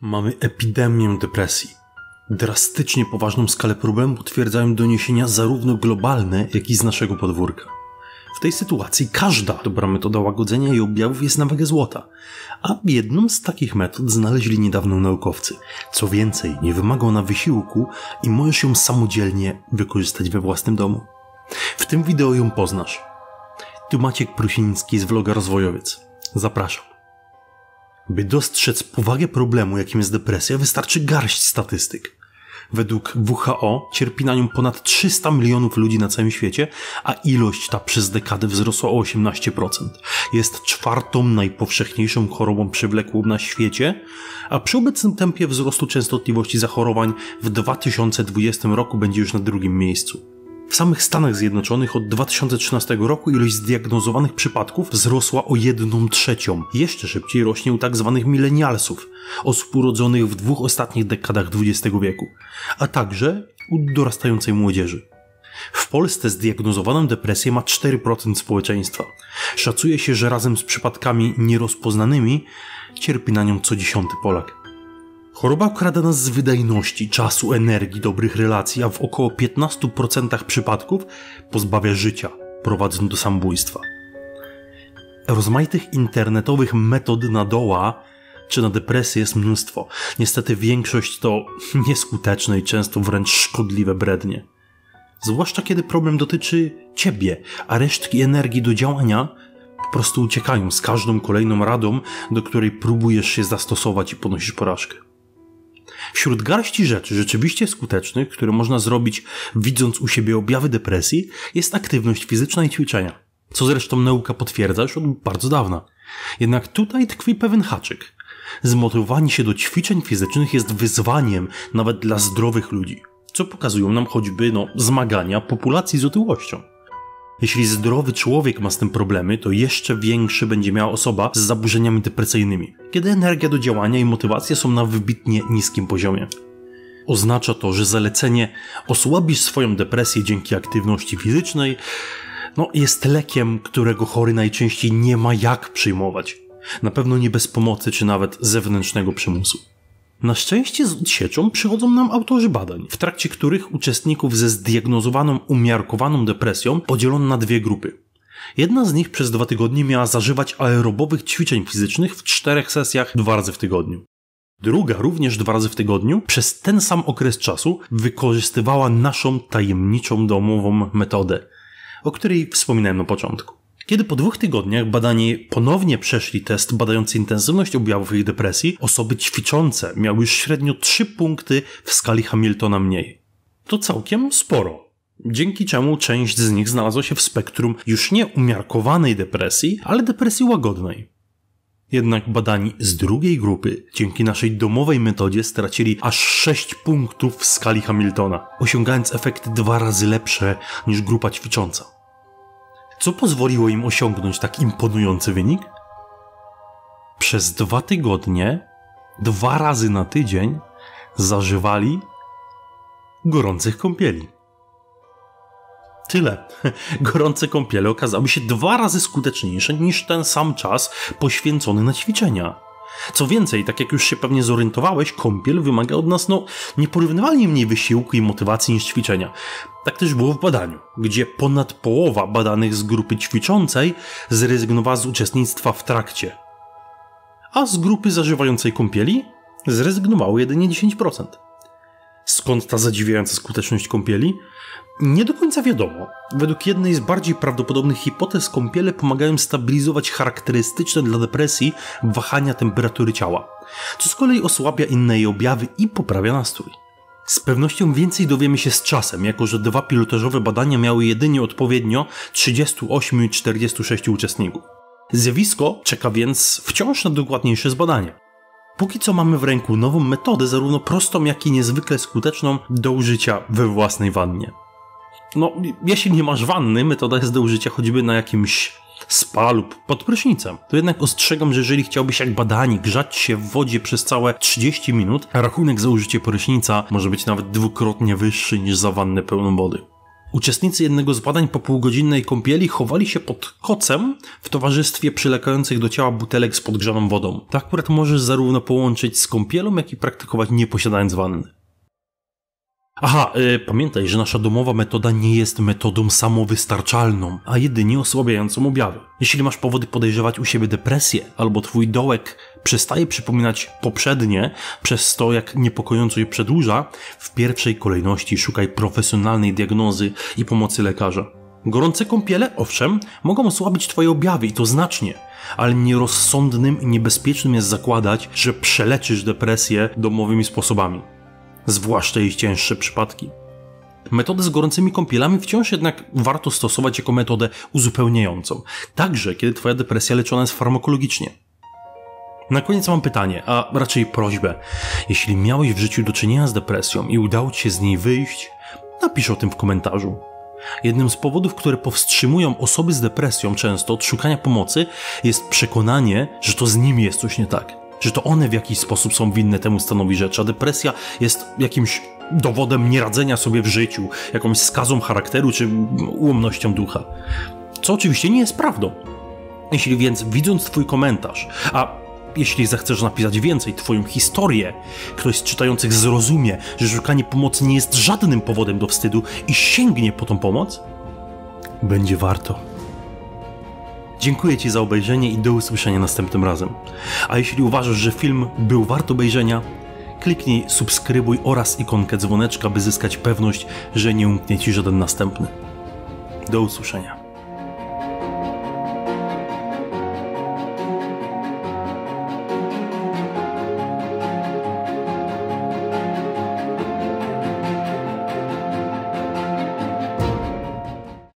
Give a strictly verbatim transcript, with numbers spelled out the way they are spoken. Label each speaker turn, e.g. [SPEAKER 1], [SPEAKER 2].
[SPEAKER 1] Mamy epidemię depresji. Drastycznie poważną skalę problemu potwierdzają doniesienia zarówno globalne, jak i z naszego podwórka. W tej sytuacji każda dobra metoda łagodzenia jej objawów jest na wagę złota, a jedną z takich metod znaleźli niedawno naukowcy. Co więcej, nie wymaga ona wysiłku i możesz ją samodzielnie wykorzystać we własnym domu. W tym wideo ją poznasz. Tu Maciek Prusiński z vloga Rozwojowiec. Zapraszam. By dostrzec powagę problemu, jakim jest depresja, wystarczy garść statystyk. Według W H O cierpi na nią ponad trzysta milionów ludzi na całym świecie, a ilość ta przez dekadę wzrosła o osiemnaście procent. Jest czwartą najpowszechniejszą chorobą przewlekłą na świecie, a przy obecnym tempie wzrostu częstotliwości zachorowań w dwa tysiące dwudziestym roku będzie już na drugim miejscu. W samych Stanach Zjednoczonych od dwa tysiące trzynastego roku ilość zdiagnozowanych przypadków wzrosła o jedną trzecią. Jeszcze szybciej rośnie u tzw. milenialsów, osób urodzonych w dwóch ostatnich dekadach dwudziestego wieku, a także u dorastającej młodzieży. W Polsce zdiagnozowaną depresję ma cztery procent społeczeństwa. Szacuje się, że razem z przypadkami nierozpoznanymi cierpi na nią co dziesiąty Polak. Choroba okrada nas z wydajności, czasu, energii, dobrych relacji, a w około piętnastu procentach przypadków pozbawia życia, prowadząc do samobójstwa. Rozmaitych internetowych metod na doła czy na depresję jest mnóstwo. Niestety większość to nieskuteczne i często wręcz szkodliwe brednie. Zwłaszcza kiedy problem dotyczy ciebie, a resztki energii do działania po prostu uciekają z każdą kolejną radą, do której próbujesz się zastosować i ponosisz porażkę. Wśród garści rzeczy rzeczywiście skutecznych, które można zrobić widząc u siebie objawy depresji, jest aktywność fizyczna i ćwiczenia, co zresztą nauka potwierdza już od bardzo dawna. Jednak tutaj tkwi pewien haczyk. Zmotywowanie się do ćwiczeń fizycznych jest wyzwaniem nawet dla zdrowych ludzi, co pokazują nam choćby no, zmagania populacji z otyłością. Jeśli zdrowy człowiek ma z tym problemy, to jeszcze większy będzie miała osoba z zaburzeniami depresyjnymi, kiedy energia do działania i motywacja są na wybitnie niskim poziomie. Oznacza to, że zalecenie osłabisz swoją depresję dzięki aktywności fizycznej no, jest lekiem, którego chory najczęściej nie ma jak przyjmować. Na pewno nie bez pomocy czy nawet zewnętrznego przymusu. Na szczęście z odsieczą przychodzą nam autorzy badań, w trakcie których uczestników ze zdiagnozowaną umiarkowaną depresją podzielono na dwie grupy. Jedna z nich przez dwa tygodnie miała zażywać aerobowych ćwiczeń fizycznych w czterech sesjach dwa razy w tygodniu. Druga, również dwa razy w tygodniu, przez ten sam okres czasu wykorzystywała naszą tajemniczą domową metodę, o której wspominałem na początku. Kiedy po dwóch tygodniach badani ponownie przeszli test badający intensywność objawów ich depresji, osoby ćwiczące miały już średnio trzy punkty w skali Hamiltona mniej. To całkiem sporo, dzięki czemu część z nich znalazła się w spektrum już nie umiarkowanej depresji, ale depresji łagodnej. Jednak badani z drugiej grupy dzięki naszej domowej metodzie stracili aż sześć punktów w skali Hamiltona, osiągając efekty dwa razy lepsze niż grupa ćwicząca. Co pozwoliło im osiągnąć tak imponujący wynik? Przez dwa tygodnie, dwa razy na tydzień zażywali gorących kąpieli. Tyle. Gorące kąpiele okazały się dwa razy skuteczniejsze niż ten sam czas poświęcony na ćwiczenia. Co więcej, tak jak już się pewnie zorientowałeś, kąpiel wymaga od nas no nieporównywalnie mniej wysiłku i motywacji niż ćwiczenia. Tak też było w badaniu, gdzie ponad połowa badanych z grupy ćwiczącej zrezygnowała z uczestnictwa w trakcie, a z grupy zażywającej kąpieli zrezygnowało jedynie dziesięć procent. Skąd ta zadziwiająca skuteczność kąpieli? Nie do końca wiadomo. Według jednej z bardziej prawdopodobnych hipotez kąpiele pomagają stabilizować charakterystyczne dla depresji wahania temperatury ciała, co z kolei osłabia inne jej objawy i poprawia nastrój. Z pewnością więcej dowiemy się z czasem, jako że dwa pilotażowe badania miały jedynie odpowiednio trzydziestu ośmiu i czterdziestu sześciu uczestników. Zjawisko czeka więc wciąż na dokładniejsze zbadanie. Póki co mamy w ręku nową metodę, zarówno prostą, jak i niezwykle skuteczną do użycia we własnej wannie. No, jeśli nie masz wanny, metoda jest do użycia choćby na jakimś spa lub pod prysznicem. To jednak ostrzegam, że jeżeli chciałbyś jak badani grzać się w wodzie przez całe trzydzieści minut, rachunek za użycie prysznica może być nawet dwukrotnie wyższy niż za wannę pełną wody. Uczestnicy jednego z badań po półgodzinnej kąpieli chowali się pod kocem w towarzystwie przylekających do ciała butelek z podgrzaną wodą. To akurat możesz zarówno połączyć z kąpielą, jak i praktykować nie posiadając wanny. Aha, yy, pamiętaj, że nasza domowa metoda nie jest metodą samowystarczalną, a jedynie osłabiającą objawy. Jeśli masz powody podejrzewać u siebie depresję, albo twój dołek przestaje przypominać poprzednie, przez to jak niepokojąco je przedłuża, w pierwszej kolejności szukaj profesjonalnej diagnozy i pomocy lekarza. Gorące kąpiele, owszem, mogą osłabić twoje objawy i to znacznie, ale nierozsądnym i niebezpiecznym jest zakładać, że przeleczysz depresję domowymi sposobami. Zwłaszcza jej cięższe przypadki. Metodę z gorącymi kąpielami wciąż jednak warto stosować jako metodę uzupełniającą, także kiedy twoja depresja leczona jest farmakologicznie. Na koniec mam pytanie, a raczej prośbę. Jeśli miałeś w życiu do czynienia z depresją i udało ci się z niej wyjść, napisz o tym w komentarzu. Jednym z powodów, które powstrzymują osoby z depresją często od szukania pomocy, jest przekonanie, że to z nimi jest coś nie tak. Że to one w jakiś sposób są winne temu stanowi rzeczy, a depresja jest jakimś dowodem nieradzenia sobie w życiu, jakąś skazą charakteru czy ułomnością ducha. Co oczywiście nie jest prawdą. Jeśli więc, widząc twój komentarz, a jeśli zechcesz napisać więcej, twoją historię, ktoś z czytających zrozumie, że szukanie pomocy nie jest żadnym powodem do wstydu i sięgnie po tą pomoc, będzie warto. Dziękuję ci za obejrzenie i do usłyszenia następnym razem. A jeśli uważasz, że film był wart obejrzenia, kliknij subskrybuj oraz ikonkę dzwoneczka, by zyskać pewność, że nie umknie ci żaden następny. Do usłyszenia.